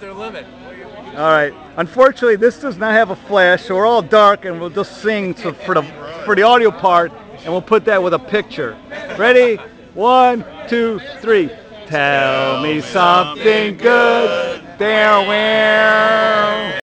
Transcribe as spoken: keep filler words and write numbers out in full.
their limit. All right. Unfortunately, this does not have a flash, so we're all dark, and we'll just sing to, for the for the audio part, and we'll put that with a picture. Ready? One, two, three. Tell me something good. There, where?